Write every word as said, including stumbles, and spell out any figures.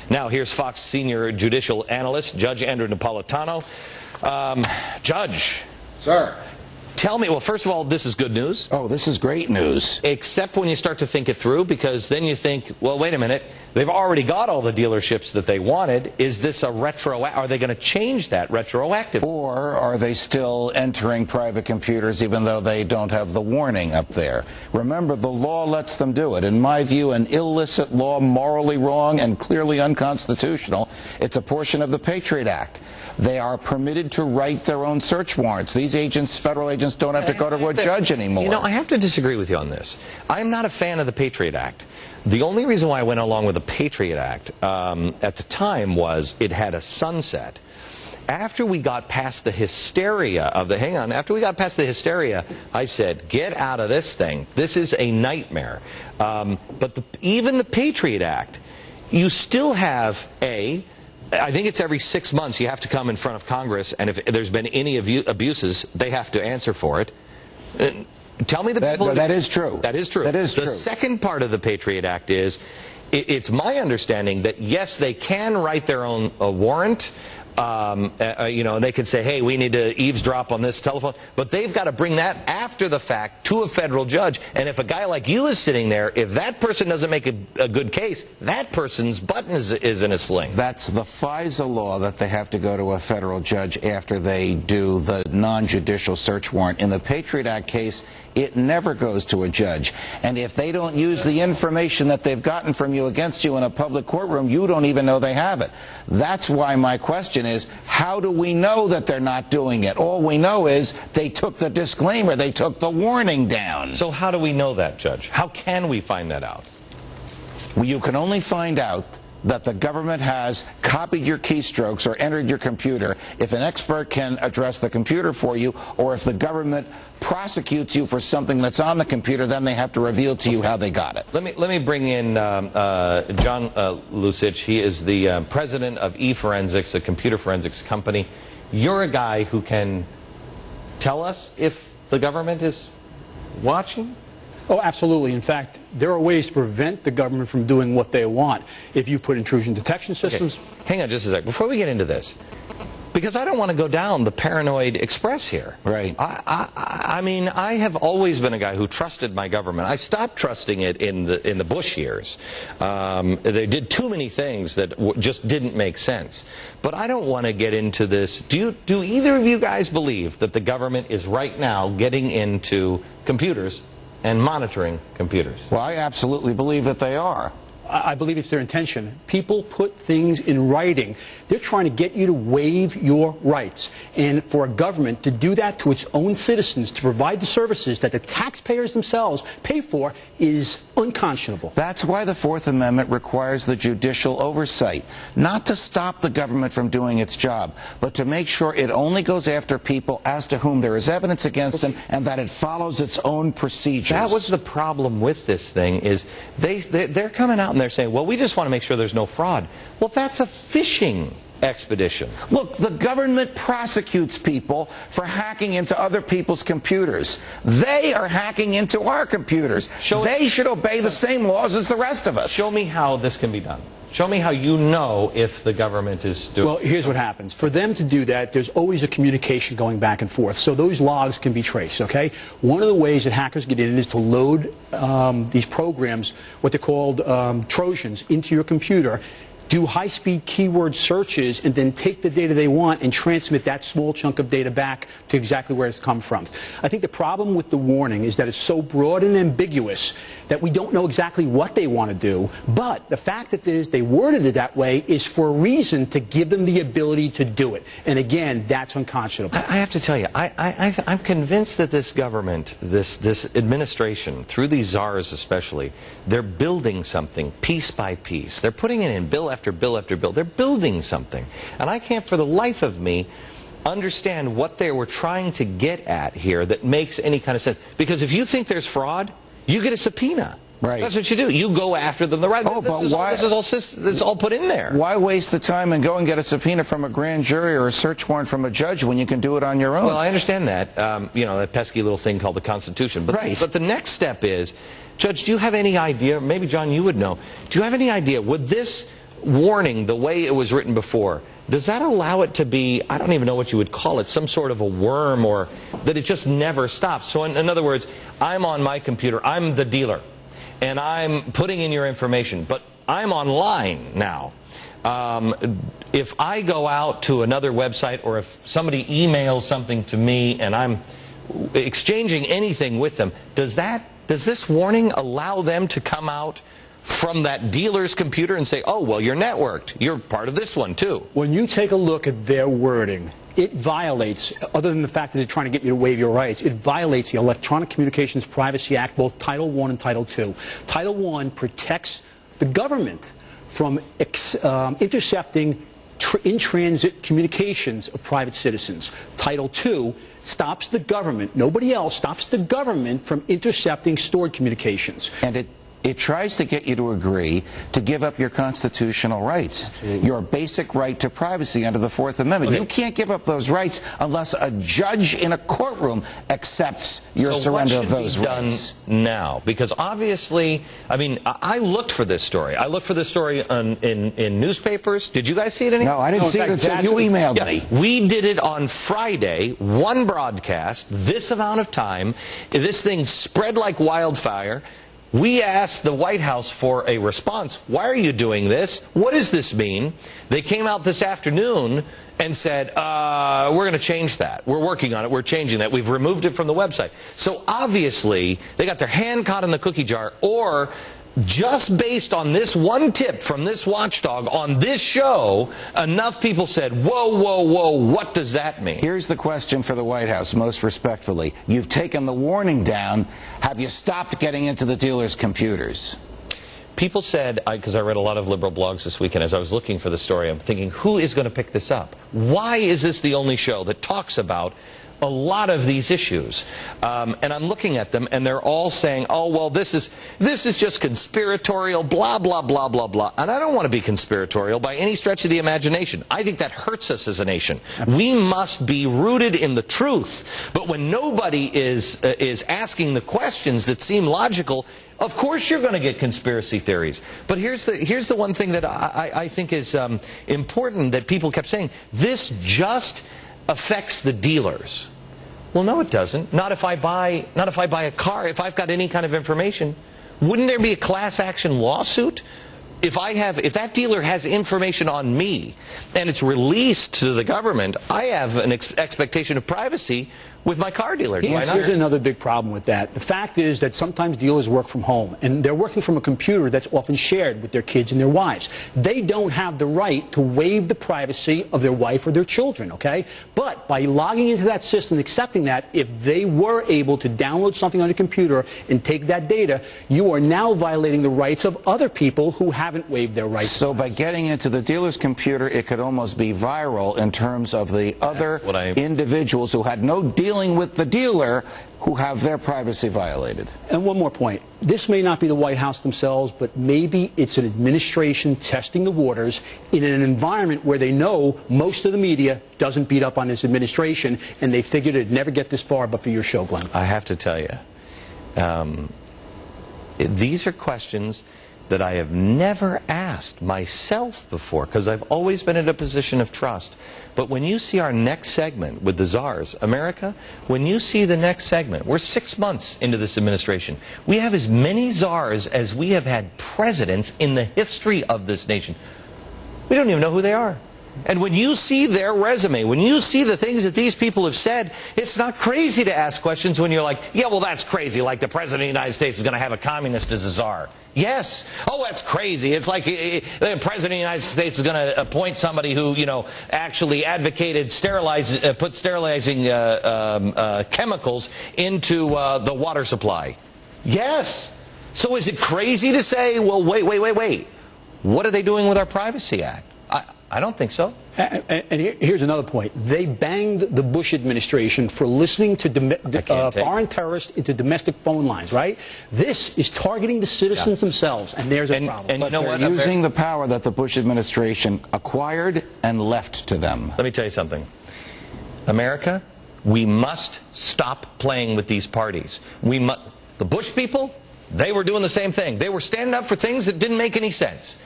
Now, here's Fox senior judicial analyst, Judge Andrew Napolitano. Um, Judge. Sir. Tell me, well, first of all, this is good news. Oh, this is great news. Except when you start to think it through, because then you think, well, wait a minute, they've already got all the dealerships that they wanted. Is this a retro, are they going to change that retroactively? Or are they still entering private computers even though they don't have the warning up there? Remember, the law lets them do it. In my view, an illicit law, morally wrong and clearly unconstitutional. It's a portion of the Patriot Act. They are permitted to write their own search warrants. These agents, federal agents, don't have to go to a judge anymore. You know, I have to disagree with you on this. I'm not a fan of the Patriot Act. The only reason why I went along with the Patriot Act um, at the time was it had a sunset. After we got past the hysteria of the, hang on, after we got past the hysteria, I said, get out of this thing. This is a nightmare. Um, but the, even the Patriot Act, you still have a... I think it's every six months you have to come in front of Congress, and if there's been any abuses, they have to answer for it. Uh, tell me the that, people... That is true. That is true. That is the true. The second part of the Patriot Act is, it, it's my understanding that, yes, they can write their own uh, warrant. Um, uh, you know, they could say, hey, we need to eavesdrop on this telephone. But they've got to bring that after the fact to a federal judge. And if a guy like you is sitting there, if that person doesn't make a, a good case, that person's button is, is in a sling. That's the FISA law, that they have to go to a federal judge after they do the non-judicial search warrant. In the Patriot Act case, it never goes to a judge. And if they don't use the information that they've gotten from you against you in a public courtroom, you don't even know they have it. That's why my question is, how do we know that they're not doing it? All we know is they took the disclaimer, they took the warning down. So how do we know that, Judge? How can we find that out? Well, you can only find out that the government has copied your keystrokes or entered your computer if an expert can address the computer for you, or if the government prosecutes you for something that's on the computer, then they have to reveal to you how they got it. Let me let me bring in um, uh, John uh, Lucich. He is the uh, president of eForensics, a computer forensics company. You're a guy who can tell us if the government is watching? Oh, absolutely. In fact, there are ways to prevent the government from doing what they want if you put intrusion detection systems. Okay. Hang on just a sec. Before we get into this, because I don't want to go down the paranoid express here. Right. I, I, I mean, I have always been a guy who trusted my government. I stopped trusting it in the in the Bush years. Um, they did too many things that w just didn't make sense. But I don't want to get into this. Do you, do either of you guys believe that the government is right now getting into computers and monitoring computers? Well, I absolutely believe that they are. I believe it's their intention. People put things in writing. They're trying to get you to waive your rights. And for a government to do that to its own citizens, to provide the services that the taxpayers themselves pay for, is unconscionable. That's why the Fourth Amendment requires the judicial oversight, not to stop the government from doing its job, but to make sure it only goes after people as to whom there is evidence against them, and that it follows its own procedures. That was the problem with this thing, is they, they they're coming out and they're saying, well, we just want to make sure there's no fraud. Well, that's a phishing expedition. Look, the government prosecutes people for hacking into other people's computers. They are hacking into our computers. Show they it. should obey the same laws as the rest of us. Show me how this can be done. Show me how you know if the government is doing... Well, here's what happens. For them to do that, there's always a communication going back and forth. So those logs can be traced, okay? One of the ways that hackers get in is to load um, these programs, what they're called um, Trojans, into your computer, do high-speed keyword searches, and then take the data they want and transmit that small chunk of data back to exactly where it's come from. I think the problem with the warning is that it's so broad and ambiguous that we don't know exactly what they want to do, but the fact that is they worded it that way is for a reason to give them the ability to do it. And again, that's unconscionable. I, I have to tell you, I, I, I'm convinced that this government, this, this administration, through these czars especially, they're building something piece by piece. They're putting it in bill after bill after bill. They're building something. And I can't for the life of me understand what they were trying to get at here that makes any kind of sense. Because if you think there's fraud, you get a subpoena. Right. That's what you do. You go after them. The right. Oh, this but is why, all, this is all this is all put in there. Why waste the time and go and get a subpoena from a grand jury or a search warrant from a judge when you can do it on your own? Well, I understand that. Um, you know, that pesky little thing called the Constitution. But, right. but the next step is, Judge, do you have any idea, maybe John, you would know, do you have any idea, would this warning, the way it was written before, does that allow it to be, I don't even know what you would call it, some sort of a worm, or that it just never stops? So in, in other words, I'm on my computer, I'm the dealer, and I'm putting in your information, but I'm online now. Um, if I go out to another website, or if somebody emails something to me and I'm exchanging anything with them, does that, does this warning allow them to come out from that dealer's computer and say, oh, well, you're networked, you're part of this one too? When you take a look at their wording, it violates, other than the fact that they're trying to get you to waive your rights, it violates the Electronic Communications Privacy Act, both Title one and Title two. Title one protects the government from ex, um, intercepting tr in-transit communications of private citizens. Title two stops the government, nobody else, stops the government from intercepting stored communications. And it It tries to get you to agree to give up your constitutional rights, Absolutely. your basic right to privacy under the Fourth Amendment. Okay. You can't give up those rights unless a judge in a courtroom accepts your so surrender what of those should be rights. Done now? Because obviously, I mean, I looked for this story. I looked for this story on, in, in newspapers. Did you guys see it anywhere? No, I didn't no, see fact, it until you emailed yeah, me. We did it on Friday, one broadcast, this amount of time. This thing spread like wildfire. We asked the White House for a response. Why are you doing this? What does this mean? They came out this afternoon and said, uh, we're going to change that. We're working on it. We're changing that. We've removed it from the website. So obviously, they got their hand caught in the cookie jar, or just based on this one tip from this watchdog on this show, enough people said, whoa, whoa, whoa, what does that mean? Here's the question for the White House, most respectfully. You've taken the warning down. Have you stopped getting into the dealers' computers? People said, because I, I read a lot of liberal blogs this weekend, as I was looking for the story, I'm thinking, who is going to pick this up? Why is this the only show that talks about a lot of these issues? Um, and I'm looking at them, and they're all saying, oh, well, this is this is just conspiratorial, blah, blah, blah, blah, blah. And I don't want to be conspiratorial by any stretch of the imagination. I think that hurts us as a nation. We must be rooted in the truth. But when nobody is, uh, is asking the questions that seem logical, of course you're going to get conspiracy theories. But here's the, here's the one thing that I, I think is um, important that people kept saying. This just affects the dealers. Well, no, it doesn't. Not if I buy, not if I buy a car. If I've got any kind of information, wouldn't there be a class action lawsuit? If I have, if that dealer has information on me and it's released to the government, I have an ex expectation of privacy with my car dealer. Do Yes, I not? there's another big problem with that. The fact is that sometimes dealers work from home, and they're working from a computer that's often shared with their kids and their wives. They don't have the right to waive the privacy of their wife or their children, okay? But by logging into that system and accepting that, if they were able to download something on your computer and take that data, you are now violating the rights of other people who haven't waived their rights. So by getting into the dealer's computer, it could almost be viral in terms of the other I... individuals who had no dealing with the dealer who have their privacy violated. And one more point. This may not be the White House themselves, but maybe it's an administration testing the waters in an environment where they know most of the media doesn't beat up on this administration, and they figured it'd never get this far but for your show, Glenn. I have to tell you, um, these are questions that I have never asked myself before, because I've always been in a position of trust. But when you see our next segment with the czars, America, when you see the next segment, we're six months into this administration. We have as many czars as we have had presidents in the history of this nation. We don't even know who they are. And when you see their resume, when you see the things that these people have said, it's not crazy to ask questions when you're like, yeah, well, that's crazy, like the President of the United States is going to have a communist as a czar. Yes. Oh, that's crazy. It's like uh, the President of the United States is going to appoint somebody who, you know, actually advocated sterilize, uh, put sterilizing uh, um, uh, chemicals into uh, the water supply. Yes. So is it crazy to say, well, wait, wait, wait, wait. What are they doing with our Privacy Act? I, I don't think so. And, and here's another point. They banged the Bush administration for listening to uh, foreign terrorists into domestic phone lines, right? This is targeting the citizens yeah. themselves, and there's a and, problem. And but you know they're what? using the power that the Bush administration acquired and left to them. Let me tell you something. America, we must stop playing with these parties. We mu the Bush people, they were doing the same thing. They were standing up for things that didn't make any sense.